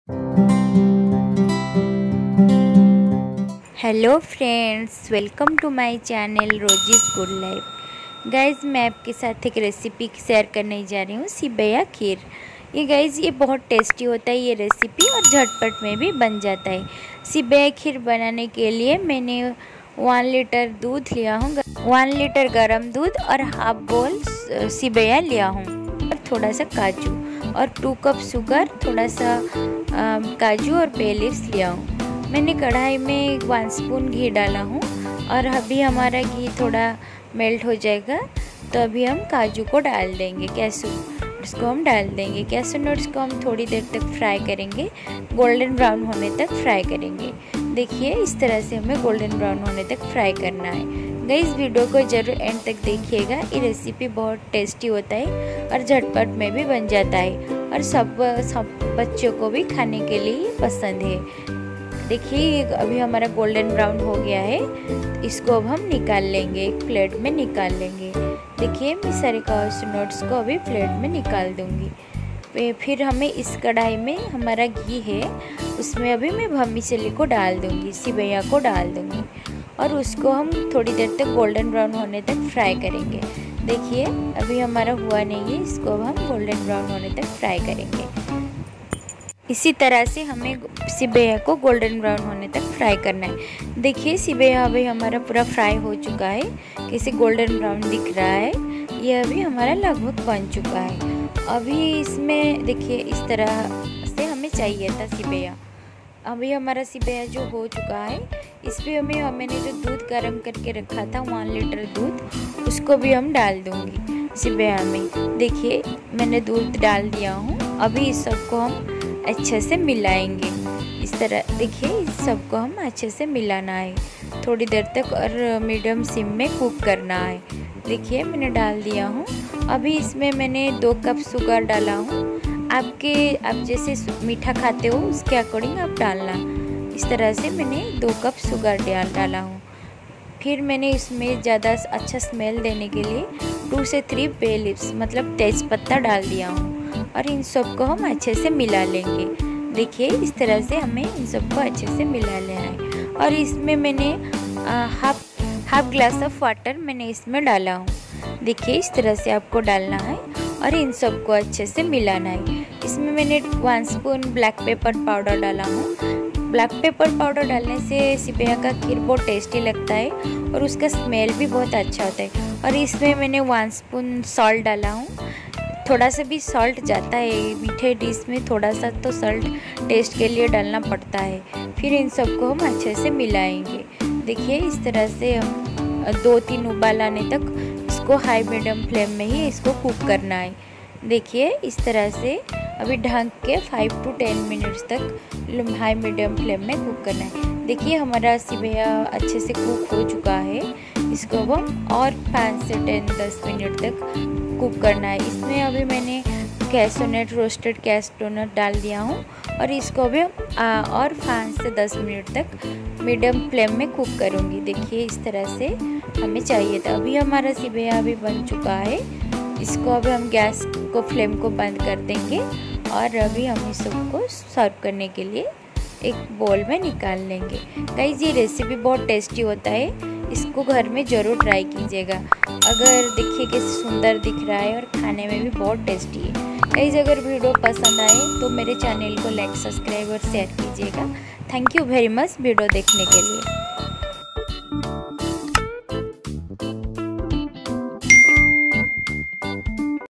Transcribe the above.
Hello friends, welcome to my channel Rosie's good life. Guys, मैं आपके साथ एक रेसिपी शेयर करने जा रही हूँ, सेवैया खीर। ये गाइज़ ये बहुत टेस्टी होता है ये रेसिपी, और झटपट में भी बन जाता है। सेवैया खीर बनाने के लिए मैंने 1 लीटर दूध लिया हूँ, 1 लीटर गर्म दूध और हाफ बोल सेवैया लिया हूँ, और थोड़ा सा काजू और 2 कप शुगर, थोड़ा सा काजू और बे लीव्स लिया हूँ। मैंने कढ़ाई में 1 स्पून घी डाला हूँ, और अभी हमारा घी थोड़ा मेल्ट हो जाएगा तो अभी हम काजू को डाल देंगे, कैशू नट्स को हम डाल देंगे। कैशू नट्स को हम थोड़ी देर तक फ्राई करेंगे, गोल्डन ब्राउन होने तक फ्राई करेंगे। देखिए, इस तरह से हमें गोल्डन ब्राउन होने तक फ्राई करना है। गाइस, वीडियो को ज़रूर एंड तक देखिएगा। ये रेसिपी बहुत टेस्टी होता है और झटपट में भी बन जाता है, और सब बच्चों को भी खाने के लिए पसंद है। देखिए, अभी हमारा गोल्डन ब्राउन हो गया है, इसको अब हम निकाल लेंगे, एक प्लेट में निकाल लेंगे। देखिए, मैं सारे कैशू नट्स को अभी प्लेट में निकाल दूंगी। फिर हमें इस कढ़ाई में हमारा घी है, उसमें अभी मैं वर्मिसेली को डाल दूंगी, सेवैया को डाल दूंगी, और उसको हम थोड़ी देर तक गोल्डन ब्राउन होने तक फ्राई करेंगे। देखिए, अभी हमारा हुआ नहीं है, इसको अब हम गोल्डन ब्राउन होने तक फ्राई करेंगे। इसी तरह से हमें सेवैया को गोल्डन ब्राउन होने तक फ्राई करना है। देखिए, सेवैया अभी हमारा पूरा फ्राई हो चुका है, कैसे गोल्डन ब्राउन दिख रहा है। ये अभी हमारा लगभग बन चुका है। अभी इसमें देखिए, इस तरह से हमें चाहिए था सेवैया। अभी हमारा सेवैया जो हो चुका है, इस पर मैंने जो दूध गर्म करके रखा था 1 लीटर दूध, उसको भी हम डाल दूँगी सेवैया में। देखिए, मैंने दूध डाल दिया हूँ। अभी इस सबको हम अच्छे से मिलाएंगे। इस तरह देखिए, इस सबको हम अच्छे से मिलाना है थोड़ी देर तक, और मीडियम सिम में कुक करना है। देखिए, मैंने डाल दिया हूँ। अभी इसमें मैंने 2 कप शुगर डाला हूँ। आप जैसे मीठा खाते हो उसके अकॉर्डिंग आप डालना। इस तरह से मैंने 2 कप शुगर डाला हूँ। फिर मैंने इसमें ज़्यादा अच्छा स्मेल देने के लिए 2 से 3 बे लीव्स मतलब तेज़पत्ता डाल दिया हूँ, और इन सबको हम अच्छे से मिला लेंगे। देखिए, इस तरह से हमें इन सबको अच्छे से मिला लेना है। और इसमें मैंने हाफ ग्लास ऑफ वाटर मैंने इसमें डाला हूँ। देखिए, इस तरह से आपको डालना है, और इन सबको अच्छे से मिलाना है। इसमें मैंने 1 स्पून ब्लैक पेपर पाउडर डाला हूँ। ब्लैक पेपर पाउडर डालने से सेवैया का खीर बहुत टेस्टी लगता है, और उसका स्मेल भी बहुत अच्छा होता है। और इसमें मैंने 1 स्पून सॉल्ट डाला हूँ। थोड़ा सा भी सॉल्ट जाता है, मीठे डिश में थोड़ा सा तो सॉल्ट टेस्ट के लिए डालना पड़ता है। फिर इन सबको हम अच्छे से मिलाएंगे। देखिए, इस तरह से हम 2-3 उबाल आने तक इसको हाई मीडियम फ्लेम में ही इसको कुक करना है। देखिए, इस तरह से अभी ढक के 5 to 10 मिनट्स तक हाई मीडियम फ्लेम में कुक करना है। देखिए, हमारा सेवैया अच्छे से कुक हो चुका है। इसको हम और 5 से 10 मिनट तक कुक करना है। इसमें अभी मैंने cashew nut, roasted cashew nut डाल दिया हूँ, और इसको भी और 5 से 10 मिनट तक मीडियम फ्लेम में कुक करूँगी। देखिए, इस तरह से हमें चाहिए था। अभी हमारा सेवैया अभी बन चुका है। इसको अभी हम गैस को फ्लेम को बंद कर देंगे, और अभी हम इस सबको सर्व करने के लिए एक बोल में निकाल लेंगे। गाइस, ये रेसिपी बहुत टेस्टी होता है, इसको घर में ज़रूर ट्राई कीजिएगा। अगर देखिए कैसे सुंदर दिख रहा है, और खाने में भी बहुत टेस्टी है। गाइस, अगर वीडियो पसंद आए तो मेरे चैनल को लाइक, सब्सक्राइब और शेयर कीजिएगा। Thank you very much video देखने के लिए।